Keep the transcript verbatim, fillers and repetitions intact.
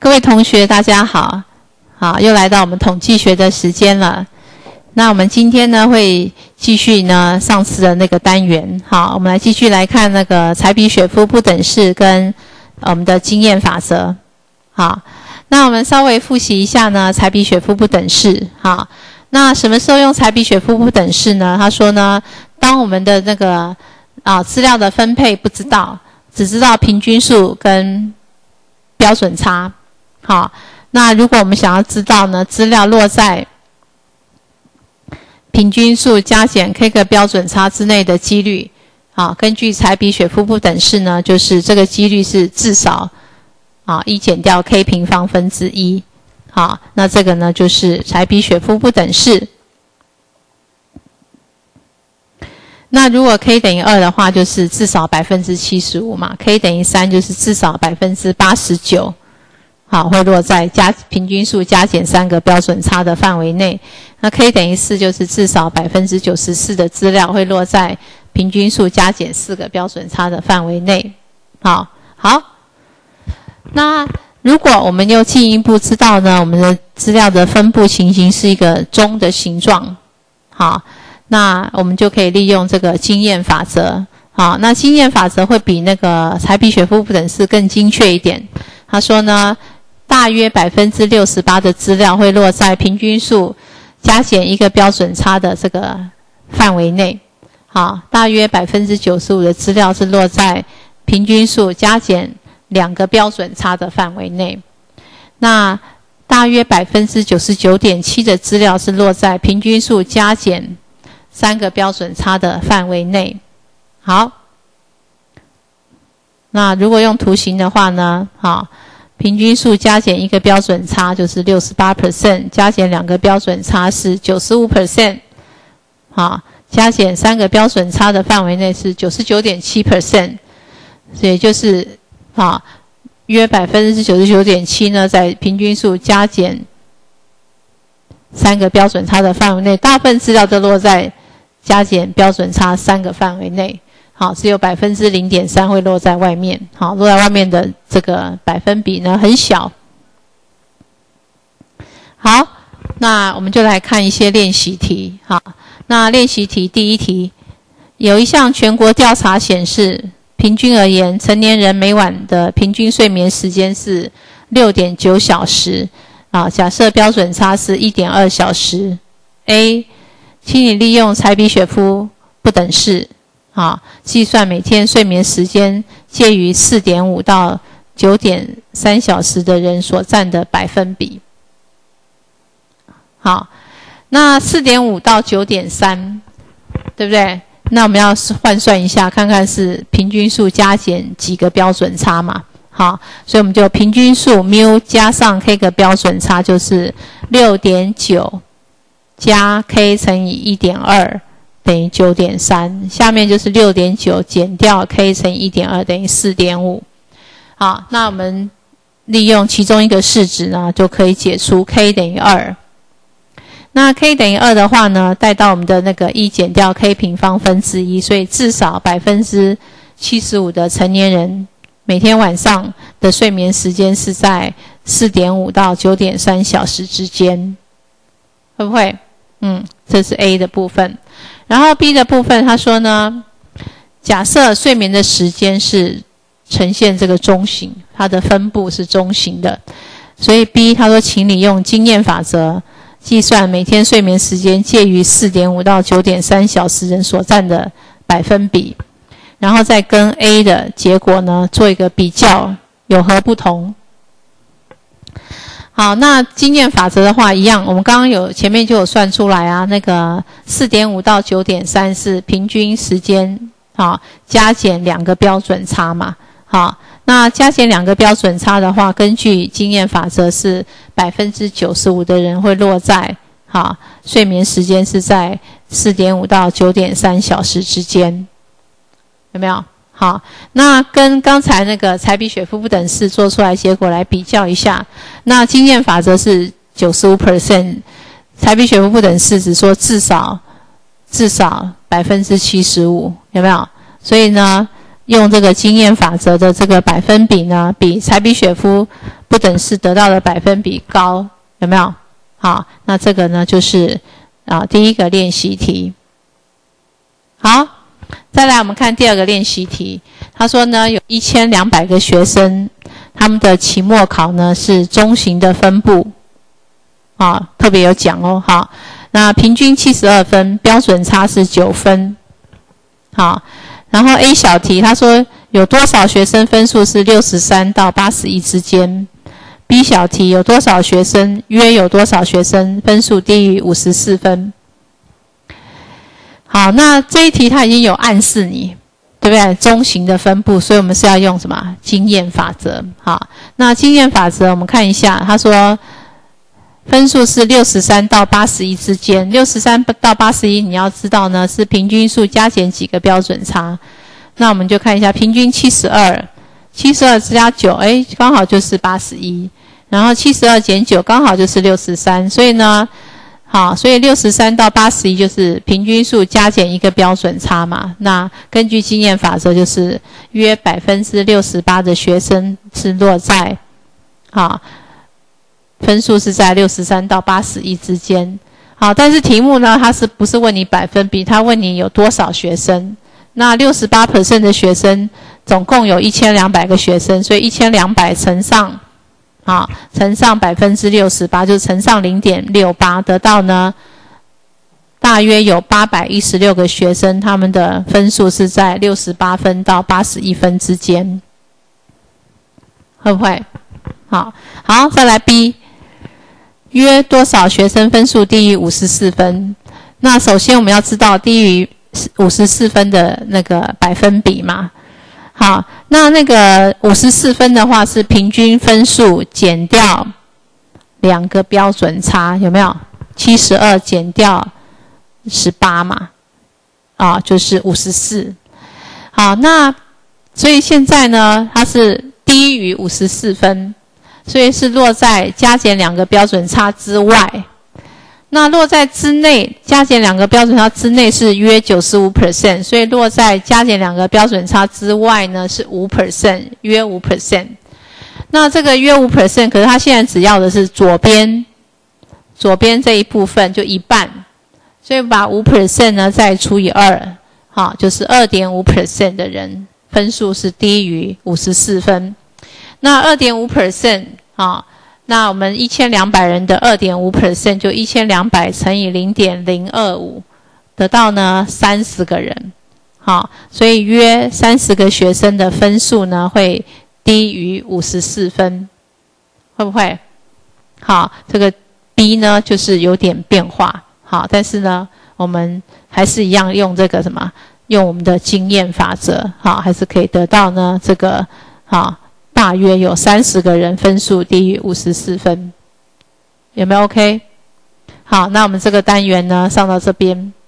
各位同学大家好，好，又来到我们统计学的时间了。那我们今天呢会继续呢上次的那个单元，好，我们来继续来看那个柴比雪夫不等式跟我们的经验法则。好，那我们稍微复习一下呢柴比雪夫不等式。好，那什么时候用柴比雪夫不等式呢？他说呢，当我们的那个啊资料的分配不知道，只知道平均数跟标准差。好，那如果我们想要知道呢，资料落在平均数加减 k 个标准差之内的几率，好，根据柴比雪夫不等式呢，就是这个几率是至少啊一减掉 k 平方分之一。好，那这个呢就是柴比雪夫不等式。那如果 k 等于二的话，就是至少 百分之七十五 嘛 ，k 等于三就是至少 百分之八十九。好，会落在加平均数加减三个标准差的范围内。那 k 等于四就是至少 百分之九十四 的资料会落在平均数加减四个标准差的范围内。好，好。那如果我们又进一步知道呢，我们的资料的分布情形是一个钟的形状。好，那我们就可以利用这个经验法则。好，那经验法则会比那个柴比雪夫不等式更精确一点。他说呢，大约 百分之六十八 的资料会落在平均数加减一个标准差的这个范围内。好，大约 百分之九十五 的资料是落在平均数加减两个标准差的范围内。那大约 百分之九十九点七 的资料是落在平均数加减三个标准差的范围内。好，那如果用图形的话呢，好，平均数加减一个标准差就是 百分之六十八， 加减两个标准差是 百分之九十五， 好，加减三个标准差的范围内是 百分之九十九点七， 所以就是啊，约 百分之九十九点七 呢，在平均数加减三个标准差的范围内，大部分资料都落在加减标准差三个范围内。好，只有 百分之零点三 会落在外面。好，落在外面的这个百分比呢很小。好，那我们就来看一些练习题。好，那练习题第一题，有一项全国调查显示，平均而言，成年人每晚的平均睡眠时间是 六点九小时。啊，假设标准差是 一点二小时。A， 请你利用柴比雪夫不等式。好，计算每天睡眠时间介于 四点五 到 九点三小时的人所占的百分比。好，那 四点五 到 九点三， 对不对？那我们要换算一下，看看是平均数加减几个标准差嘛。好，所以我们就平均数 μ 加上 k 个标准差就是 六点九 加 k 乘以 一点二等于 九点三， 下面就是 六点九 减掉 k 乘以 一点二等于 四点五。 好，那我们利用其中一个式子呢，就可以解出 k 等于二。那 k 等于二的话呢，带到我们的那个一减掉 k 平方分之一，所以至少 百分之七十五 的成年人每天晚上的睡眠时间是在 四点五 到 九点三小时之间。会不会？嗯，这是 A 的部分。然后 B 的部分他说呢，假设睡眠的时间是呈现这个钟形，它的分布是钟形的，所以 B 他说请你用经验法则计算每天睡眠时间介于 四点五 到 九点三小时人所占的百分比，然后再跟 A 的结果呢做一个比较，有何不同。好，那经验法则的话一样，我们刚刚有前面就有算出来啊，那个 四点五 到 九点三 是平均时间，好，加减两个标准差嘛。好，那加减两个标准差的话，根据经验法则是 百分之九十五 的人会落在好睡眠时间是在 四点五 到 九点三小时之间。有没有？好，那跟刚才那个柴比雪夫不等式做出来结果来比较一下。那经验法则是 百分之九十五， 柴比雪夫不等式只说至少至少 百分之七十五， 有没有？所以呢，用这个经验法则的这个百分比呢，比柴比雪夫不不等式得到的百分比高，有没有？好，那这个呢就是啊第一个练习题。好，再来我们看第二个练习题。他说呢，有一千两百个学生，他们的期末考呢是中型的分布，啊，特别有讲哦。好，那平均七十二分，标准差是九分。好，然后 A 小题，他说有多少学生分数是六十三到八十一之间 ？B 小题有多少学生，约有多少学生分数低于五十四分？好，那这一题它已经有暗示你，对不对？中型的分布，所以我们是要用什么？经验法则。好，那经验法则我们看一下，他说分数是六十三到八十一之间，六十三到八十一你要知道呢是平均数加减几个标准差。那我们就看一下平均七十二，七十二加九，哎，刚好就是八十一。然后七十二减九刚好就是六十三，所以呢好，所以六十三到八十一就是平均数加减一个标准差嘛。那根据经验法则，就是约百分之六十八的学生是落在，好，分数是在六十三到八十一之间。好，但是题目呢，它是不是问你百分比？它问你有多少学生？那 百分之六十八 的学生，总共有一千两百个学生，所以一千两百乘上。好，乘上 百分之六十八 就是乘上 零点六八， 得到呢大约有八百一十六个学生，他们的分数是在六十八分到八十一分之间，会不会？好，好，再来 B， 约多少学生分数低于五十四分？那首先我们要知道低于五十四分的那个百分比嘛。好，那那个五十四分的话是平均分数减掉两个标准差，有没有？七十二减掉十八嘛，啊，就是五十四。好，那所以现在呢，它是低于五十四分，所以是落在加减两个标准差之外。那落在之内，加减两个标准差之内是约 百分之九十五， 所以落在加减两个标准差之外呢是 百分之五， 约 百分之五。那这个约 百分之五， 可是他现在只要的是左边，左边这一部分就一半，所以把 百分之五 呢再除以二，好，就是 二点五 的人分数是低于五十四分。那 二点五 好，那我们一千两百人的 二点五 就一千两百乘以 零点零二五， 得到呢三十个人。好，所以约三十个学生的分数呢会低于五十四分，会不会？好，这个 B 呢就是有点变化。好，但是呢我们还是一样用这个什么，用我们的经验法则，好，还是可以得到呢这个好。大约有三十个人分数低于五十四分，有没有 OK？ 好，那我们这个单元呢上到这边。